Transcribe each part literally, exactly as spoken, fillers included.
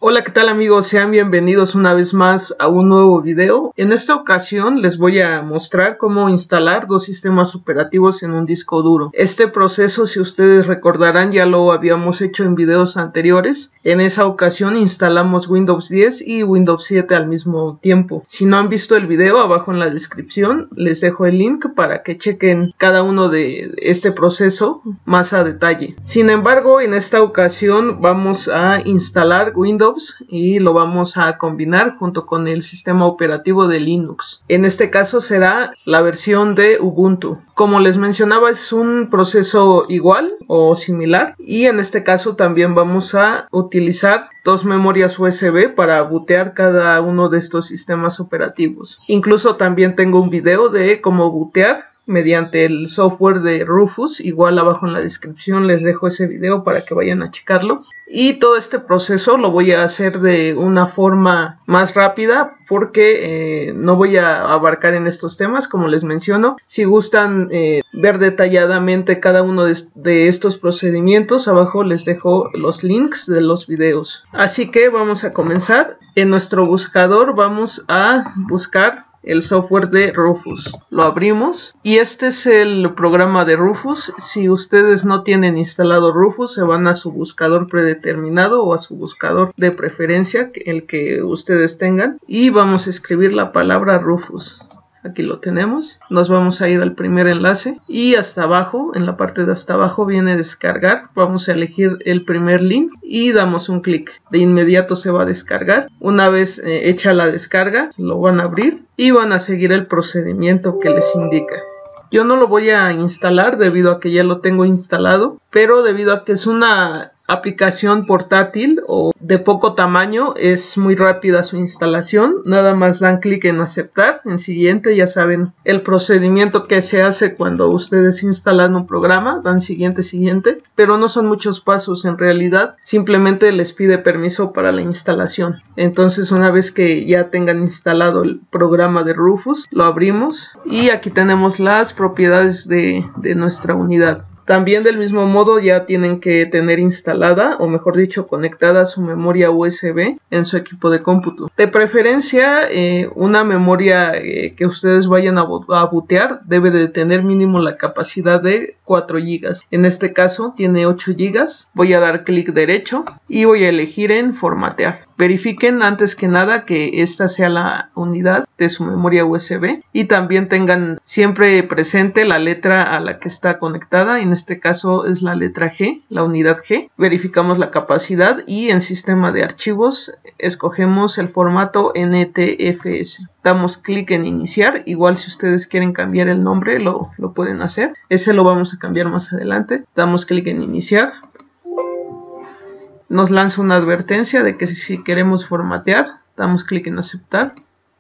Hola, ¿qué tal amigos? Sean bienvenidos una vez más a un nuevo video. En esta ocasión les voy a mostrar cómo instalar dos sistemas operativos en un disco duro. Este proceso, si ustedes recordarán, ya lo habíamos hecho en videos anteriores. En esa ocasión instalamos Windows diez y Windows siete al mismo tiempo. Si no han visto el video, abajo en la descripción les dejo el link para que chequen cada uno de este proceso más a detalle. Sin embargo, en esta ocasión vamos a instalar Windows y lo vamos a combinar junto con el sistema operativo de Linux. En este caso será la versión de Ubuntu. Como les mencionaba, es un proceso igual o similar, y en este caso también vamos a utilizar dos memorias U S B para bootear cada uno de estos sistemas operativos. Incluso también tengo un video de cómo bootear mediante el software de Rufus. Igual abajo en la descripción les dejo ese video para que vayan a checarlo. Y todo este proceso lo voy a hacer de una forma más rápida porque eh, no voy a abarcar en estos temas, como les menciono. Si gustan eh, ver detalladamente cada uno de, de estos procedimientos, abajo les dejo los links de los videos. Así que vamos a comenzar. En nuestro buscador vamos a buscar el software de Rufus. Lo abrimos y este es el programa de Rufus. Si ustedes no tienen instalado Rufus, se van a su buscador predeterminado o a su buscador de preferencia, el que ustedes tengan, y vamos a escribir la palabra Rufus. Aquí lo tenemos. Nos vamos a ir al primer enlace y hasta abajo, en la parte de hasta abajo viene descargar. Vamos a elegir el primer link y damos un clic. De inmediato se va a descargar. Una vez eh, hecha la descarga, lo van a abrir y van a seguir el procedimiento que les indica. Yo no lo voy a instalar debido a que ya lo tengo instalado, pero debido a que es una aplicación portátil o de poco tamaño, es muy rápida su instalación. Nada más dan clic en aceptar, en siguiente. Ya saben el procedimiento que se hace cuando ustedes instalan un programa, dan siguiente, siguiente, pero no son muchos pasos en realidad, simplemente les pide permiso para la instalación. Entonces, una vez que ya tengan instalado el programa de Rufus, lo abrimos y aquí tenemos las propiedades de, de nuestra unidad. También del mismo modo ya tienen que tener instalada, o mejor dicho, conectada su memoria U S B en su equipo de cómputo. De preferencia, eh, una memoria eh, que ustedes vayan a, a bootear debe de tener mínimo la capacidad de cuatro gigas. En este caso tiene ocho gigas. Voy a dar clic derecho y voy a elegir en formatear. Verifiquen antes que nada que esta sea la unidad de su memoria U S B y también tengan siempre presente la letra a la que está conectada. En este caso es la letra G, la unidad G. Verificamos la capacidad y en sistema de archivos escogemos el formato N T F S. Damos clic en iniciar. Igual si ustedes quieren cambiar el nombre lo, lo pueden hacer. Ese lo vamos a cambiar más adelante. Damos clic en iniciar. Nos lanza una advertencia de que si queremos formatear, damos clic en aceptar.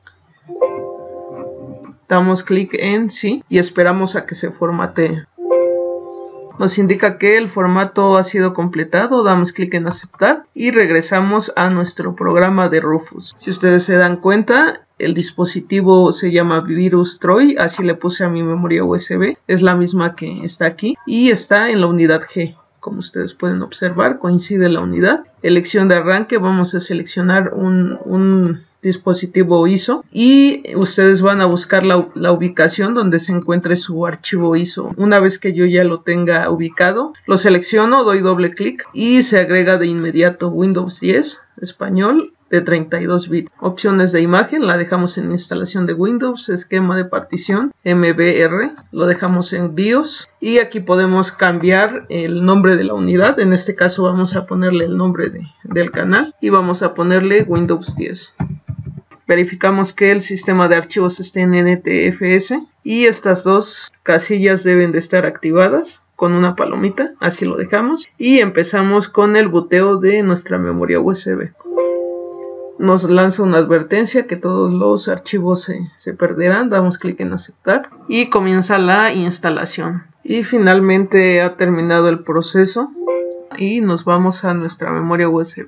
Damos clic en sí y esperamos a que se formatee. Nos indica que el formato ha sido completado, damos clic en aceptar y regresamos a nuestro programa de Rufus. Si ustedes se dan cuenta, el dispositivo se llama Virus Troy, así le puse a mi memoria U S B, es la misma que está aquí y está en la unidad G. Como ustedes pueden observar, coincide la unidad. Elección de arranque, vamos a seleccionar un, un dispositivo I S O y ustedes van a buscar la, la ubicación donde se encuentre su archivo I S O. Una vez que yo ya lo tenga ubicado, lo selecciono, doy doble clic y se agrega de inmediato Windows diez español de treinta y dos bits. Opciones de imagen, la dejamos en instalación de Windows. Esquema de partición, M B R, lo dejamos en BIOS. Y aquí podemos cambiar el nombre de la unidad. En este caso vamos a ponerle el nombre de, del canal y vamos a ponerle Windows diez. Verificamos que el sistema de archivos esté en N T F S y estas dos casillas deben de estar activadas con una palomita. Así lo dejamos y empezamos con el booteo de nuestra memoria U S B. Nos lanza una advertencia que todos los archivos se, se perderán. Damos clic en aceptar y comienza la instalación. Y finalmente ha terminado el proceso y nos vamos a nuestra memoria U S B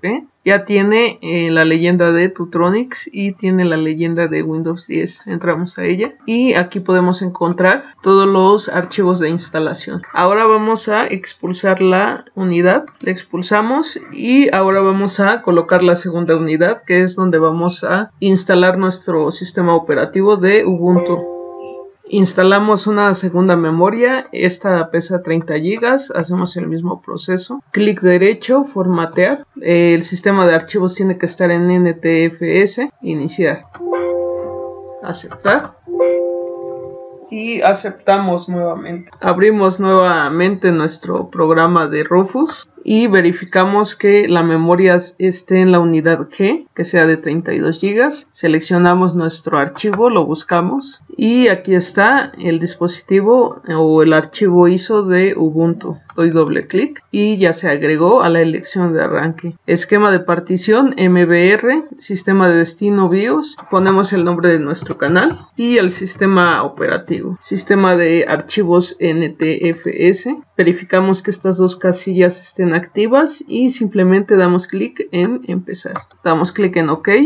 Ya tiene eh, la leyenda de Tutronics y tiene la leyenda de Windows diez. Entramos a ella y aquí podemos encontrar todos los archivos de instalación. Ahora vamos a expulsar la unidad, la expulsamos y ahora vamos a colocar la segunda unidad, que es donde vamos a instalar nuestro sistema operativo de Ubuntu. Instalamos una segunda memoria, esta pesa treinta gigas, hacemos el mismo proceso, clic derecho, formatear, el sistema de archivos tiene que estar en N T F S, iniciar, aceptar y aceptamos nuevamente. Abrimos nuevamente nuestro programa de Rufus y verificamos que la memoria esté en la unidad G, que sea de treinta y dos gigas. Seleccionamos nuestro archivo, lo buscamos y aquí está el dispositivo o el archivo I S O de Ubuntu. Doy doble clic y ya se agregó a la elección de arranque. Esquema de partición M B R, sistema de destino BIOS, ponemos el nombre de nuestro canal y el sistema operativo. Sistema de archivos N T F S, verificamos que estas dos casillas estén activas y simplemente damos clic en empezar. Damos clic en OK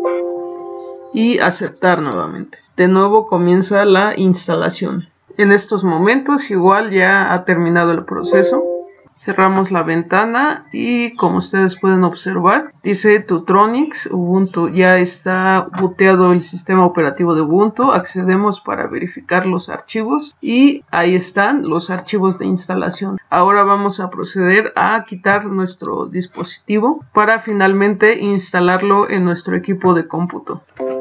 y aceptar nuevamente. De nuevo comienza la instalación. En estos momentos igual ya ha terminado el proceso. Cerramos la ventana y como ustedes pueden observar dice Tutronics, Ubuntu, ya está booteado el sistema operativo de Ubuntu. Accedemos para verificar los archivos y ahí están los archivos de instalación. Ahora vamos a proceder a quitar nuestro dispositivo para finalmente instalarlo en nuestro equipo de cómputo.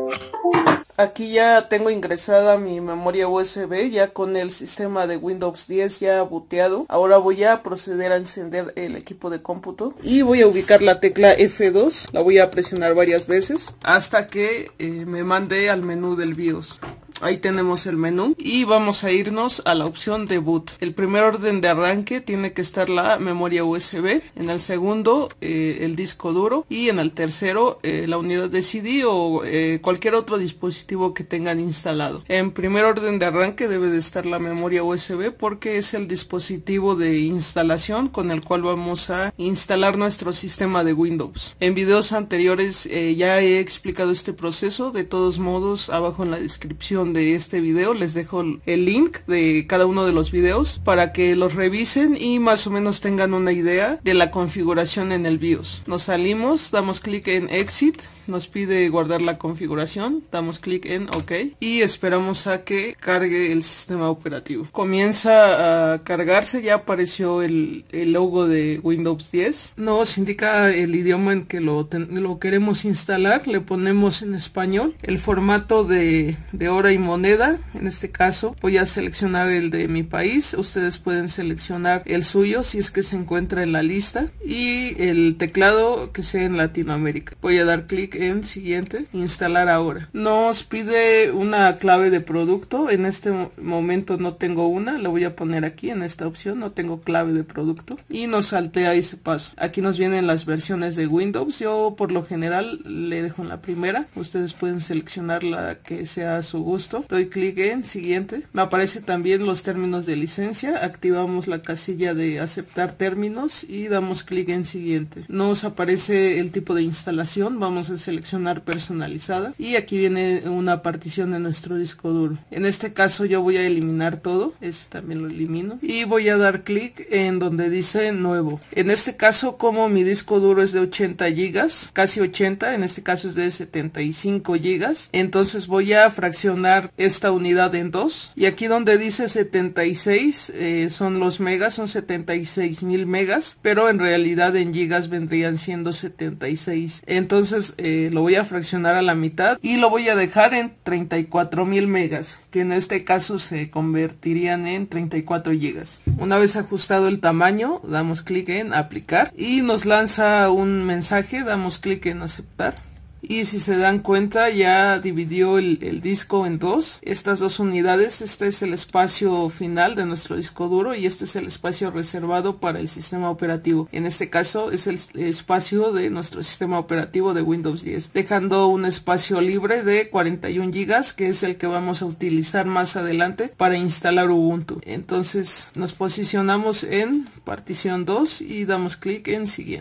Aquí ya tengo ingresada mi memoria U S B ya con el sistema de Windows diez ya booteado. Ahora voy a proceder a encender el equipo de cómputo y voy a ubicar la tecla F dos, la voy a presionar varias veces hasta que eh, me mande al menú del BIOS. Ahí tenemos el menú y vamos a irnos a la opción de boot. El primer orden de arranque tiene que estar la memoria U S B, en el segundo eh, el disco duro y en el tercero eh, la unidad de C D o eh, cualquier otro dispositivo que tengan instalado. En primer orden de arranque debe de estar la memoria U S B porque es el dispositivo de instalación con el cual vamos a instalar nuestro sistema de Windows. En videos anteriores eh, ya he explicado este proceso. De todos modos, abajo en la descripción de este video les dejo el link de cada uno de los videos para que los revisen y más o menos tengan una idea de la configuración en el BIOS. Nos salimos, damos clic en Exit, nos pide guardar la configuración, damos clic en OK y esperamos a que cargue el sistema operativo. Comienza a cargarse, ya apareció el, el logo de Windows diez. Nos indica el idioma en que lo, lo queremos instalar, le ponemos en español, el formato de, de hora y moneda. En este caso voy a seleccionar el de mi país, ustedes pueden seleccionar el suyo si es que se encuentra en la lista y el teclado que sea en Latinoamérica. Voy a dar clic en siguiente, instalar ahora. Nos pide una clave de producto, en este momento no tengo una, la voy a poner aquí en esta opción, no tengo clave de producto y nos saltea ese paso. Aquí nos vienen las versiones de Windows, yo por lo general le dejo en la primera, ustedes pueden seleccionar la que sea a su gusto. Doy clic en siguiente, me aparece también los términos de licencia, activamos la casilla de aceptar términos y damos clic en siguiente. Nos aparece el tipo de instalación, vamos a seleccionar personalizada y aquí viene una partición de nuestro disco duro. En este caso yo voy a eliminar todo, este también lo elimino y voy a dar clic en donde dice nuevo. En este caso, como mi disco duro es de ochenta gigas, casi ochenta, en este caso es de setenta y cinco gigas, entonces voy a fraccionar esta unidad en dos y aquí donde dice setenta y seis eh, son los megas, son setenta y seis mil megas, pero en realidad en gigas vendrían siendo setenta y seis. Entonces eh, lo voy a fraccionar a la mitad y lo voy a dejar en treinta y cuatro mil megas, que en este caso se convertirían en treinta y cuatro gigas. Una vez ajustado el tamaño, damos clic en aplicar y nos lanza un mensaje, damos clic en aceptar. Y si se dan cuenta ya dividió el, el disco en dos, estas dos unidades. Este es el espacio final de nuestro disco duro y este es el espacio reservado para el sistema operativo. En este caso es el espacio de nuestro sistema operativo de Windows diez, dejando un espacio libre de cuarenta y un gigas, que es el que vamos a utilizar más adelante para instalar Ubuntu. Entonces nos posicionamos en partición dos y damos clic en siguiente.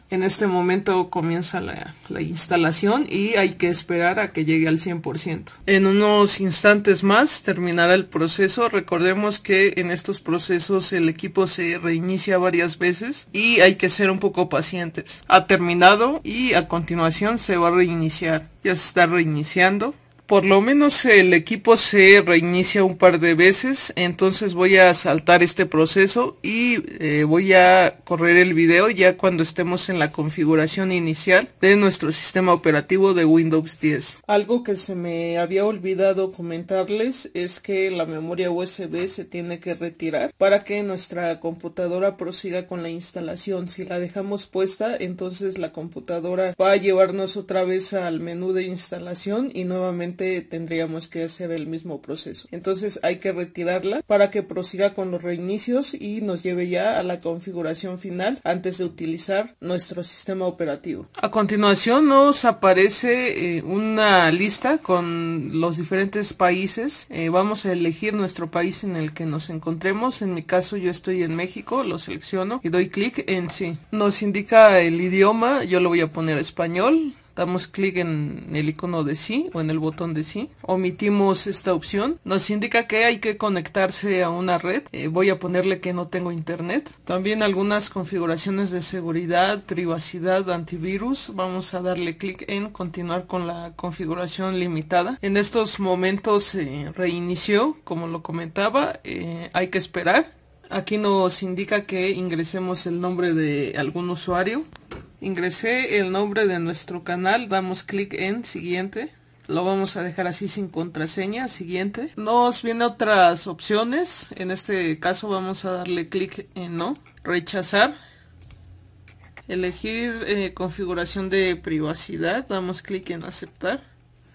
En este momento comienza la, la instalación y hay que esperar a que llegue al cien por ciento. En unos instantes más terminará el proceso. Recordemos que en estos procesos el equipo se reinicia varias veces y hay que ser un poco pacientes. Ha terminado y a continuación se va a reiniciar. Ya se está reiniciando. Por lo menos el equipo se reinicia un par de veces, entonces voy a saltar este proceso y eh, voy a correr el video ya cuando estemos en la configuración inicial de nuestro sistema operativo de Windows diez. Algo que se me había olvidado comentarles es que la memoria U S B se tiene que retirar para que nuestra computadora prosiga con la instalación. Si la dejamos puesta, entonces la computadora va a llevarnos otra vez al menú de instalación y nuevamente tendríamos que hacer el mismo proceso. Entonces hay que retirarla para que prosiga con los reinicios y nos lleve ya a la configuración final antes de utilizar nuestro sistema operativo. A continuación nos aparece eh, una lista con los diferentes países. Eh, vamos a elegir nuestro país en el que nos encontremos. En mi caso yo estoy en México, lo selecciono y doy clic en sí. Nos indica el idioma, yo lo voy a poner español. Damos clic en el icono de sí o en el botón de sí. Omitimos esta opción. Nos indica que hay que conectarse a una red. Eh, voy a ponerle que no tengo internet. También algunas configuraciones de seguridad, privacidad, antivirus. Vamos a darle clic en continuar con la configuración limitada. En estos momentos se eh, reinició, como lo comentaba. Eh, hay que esperar. Aquí nos indica que ingresemos el nombre de algún usuario. Ingresé el nombre de nuestro canal, damos clic en siguiente, lo vamos a dejar así sin contraseña, siguiente. Nos vienen otras opciones, en este caso vamos a darle clic en no, rechazar, elegir eh, configuración de privacidad, damos clic en aceptar.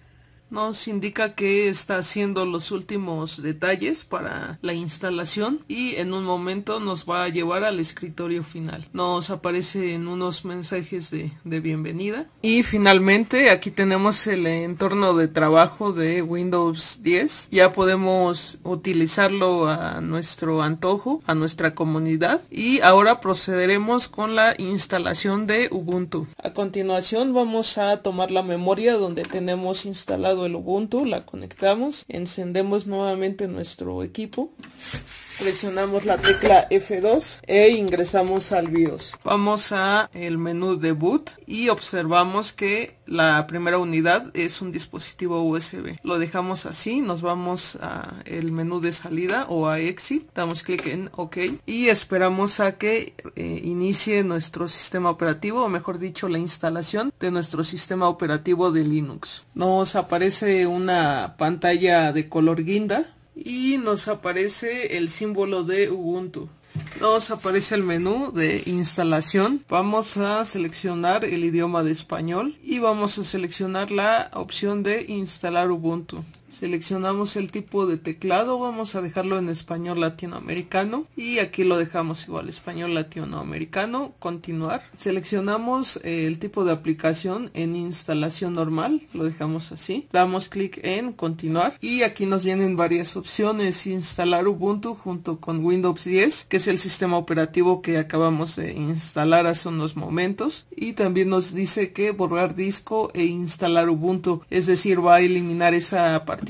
Nos indica que está haciendo los últimos detalles para la instalación y en un momento nos va a llevar al escritorio final. Nos aparecen unos mensajes de, de bienvenida y finalmente aquí tenemos el entorno de trabajo de Windows diez. Ya podemos utilizarlo a nuestro antojo, a nuestra comunidad, y ahora procederemos con la instalación de Ubuntu. A continuación vamos a tomar la memoria donde tenemos instalado el Ubuntu, la conectamos, encendemos nuevamente nuestro equipo, presionamos la tecla F dos e ingresamos al BIOS. Vamos a el menú de boot y observamos que la primera unidad es un dispositivo U S B. Lo dejamos así, nos vamos a el menú de salida o a exit, damos clic en OK y esperamos a que eh, inicie nuestro sistema operativo, o mejor dicho la instalación de nuestro sistema operativo de Linux. Nos aparece una pantalla de color guinda y nos aparece el símbolo de Ubuntu. Nos aparece el menú de instalación. Vamos a seleccionar el idioma de español y vamos a seleccionar la opción de instalar Ubuntu. Seleccionamos el tipo de teclado, vamos a dejarlo en español latinoamericano y aquí lo dejamos igual, español latinoamericano, continuar. Seleccionamos el tipo de aplicación en instalación normal, lo dejamos así. Damos clic en continuar y aquí nos vienen varias opciones. Instalar Ubuntu junto con Windows diez, que es el sistema operativo que acabamos de instalar hace unos momentos, y también nos dice que borrar disco e instalar Ubuntu, es decir, va a eliminar esa partición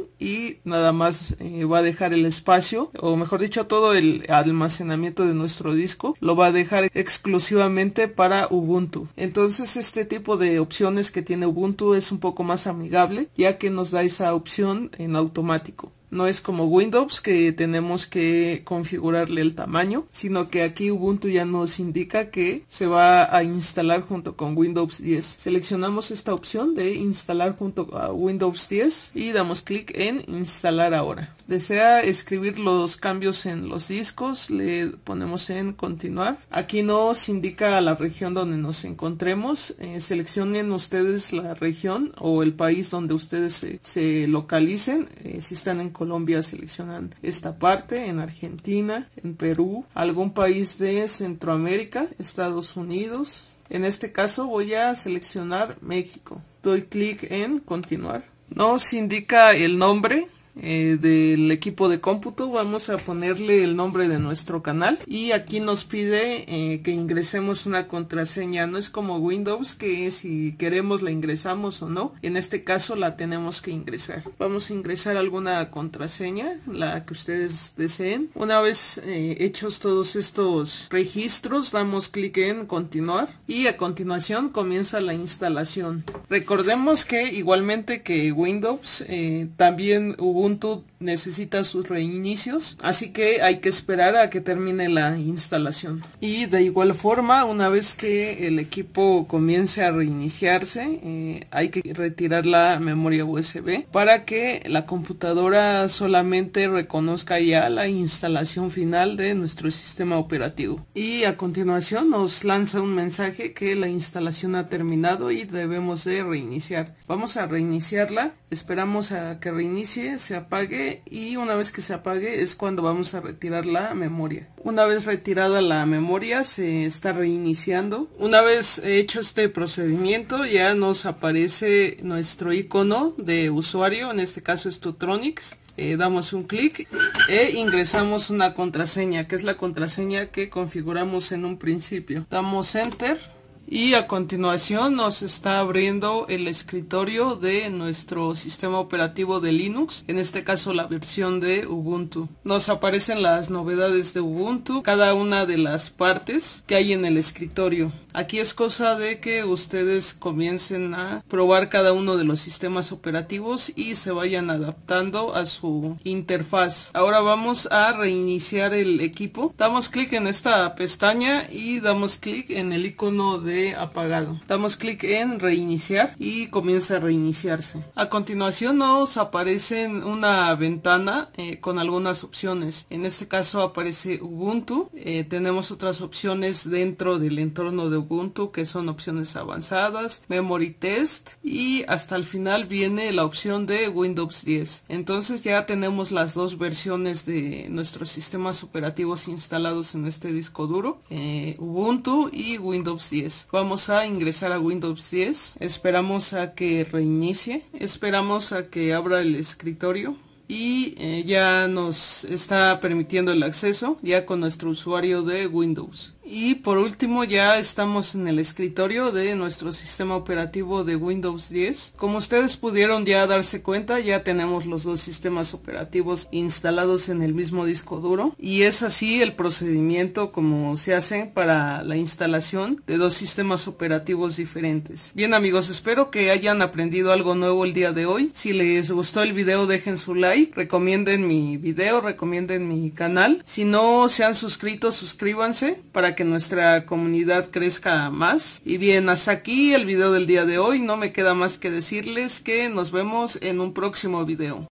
y nada más eh, va a dejar el espacio, o mejor dicho todo el almacenamiento de nuestro disco lo va a dejar exclusivamente para Ubuntu. Entonces este tipo de opciones que tiene Ubuntu es un poco más amigable, ya que nos da esa opción en automático. No es como Windows que tenemos que configurarle el tamaño, sino que aquí Ubuntu ya nos indica que se va a instalar junto con Windows diez. Seleccionamos esta opción de instalar junto a Windows diez y damos clic en instalar ahora. Desea escribir los cambios en los discos, le ponemos en continuar. Aquí nos indica la región donde nos encontremos. Eh, seleccionen ustedes la región o el país donde ustedes se, se localicen. Eh, si están en Colombia, seleccionan esta parte, en Argentina, en Perú, algún país de Centroamérica, Estados Unidos. En este caso voy a seleccionar México. Doy clic en continuar. Nos indica el nombre eh, del equipo de cómputo, vamos a ponerle el nombre de nuestro canal y aquí nos pide eh, que ingresemos una contraseña. No es como Windows que si queremos la ingresamos o no, en este caso la tenemos que ingresar. Vamos a ingresar alguna contraseña, la que ustedes deseen. Una vez eh, hechos todos estos registros, damos clic en continuar y a continuación comienza la instalación. Recordemos que igualmente que Windows, eh, también Ubuntu necesita sus reinicios, así que hay que esperar a que termine la instalación. Y de igual forma, una vez que el equipo comience a reiniciarse, eh, hay que retirar la memoria U S B para que la computadora solamente reconozca ya la instalación final de nuestro sistema operativo. Y a continuación nos lanza un mensaje que la instalación ha terminado y debemos de reiniciar. Vamos a reiniciarla, esperamos a que reinicie, se apague y una vez que se apague es cuando vamos a retirar la memoria. Una vez retirada la memoria se está reiniciando. Una vez hecho este procedimiento ya nos aparece nuestro icono de usuario, en este caso es Tutronics. Eh, damos un clic e ingresamos una contraseña, que es la contraseña que configuramos en un principio. Damos enter y a continuación nos está abriendo el escritorio de nuestro sistema operativo de Linux, en este caso la versión de Ubuntu. Nos aparecen las novedades de Ubuntu, cada una de las partes que hay en el escritorio. Aquí es cosa de que ustedes comiencen a probar cada uno de los sistemas operativos y se vayan adaptando a su interfaz. Ahora vamos a reiniciar el equipo. Damos clic en esta pestaña y damos clic en el icono de apagado. Damos clic en reiniciar y comienza a reiniciarse. A continuación nos aparece una ventana eh, con algunas opciones. En este caso aparece Ubuntu. Eh, tenemos otras opciones dentro del entorno de Ubuntu que son opciones avanzadas, Memory Test y hasta el final viene la opción de Windows diez. Entonces ya tenemos las dos versiones de nuestros sistemas operativos instalados en este disco duro, eh, Ubuntu y Windows diez. Vamos a ingresar a Windows diez, esperamos a que reinicie, esperamos a que abra el escritorio y eh, ya nos está permitiendo el acceso ya con nuestro usuario de Windows. Y por último ya estamos en el escritorio de nuestro sistema operativo de Windows diez. Como ustedes pudieron ya darse cuenta, ya tenemos los dos sistemas operativos instalados en el mismo disco duro. Y es así el procedimiento como se hace para la instalación de dos sistemas operativos diferentes. Bien amigos, espero que hayan aprendido algo nuevo el día de hoy. Si les gustó el video dejen su like, recomienden mi video, recomienden mi canal. Si no se han suscrito, suscríbanse para que nuestra comunidad crezca más. Y bien, hasta aquí el video del día de hoy. No me queda más que decirles que nos vemos en un próximo video.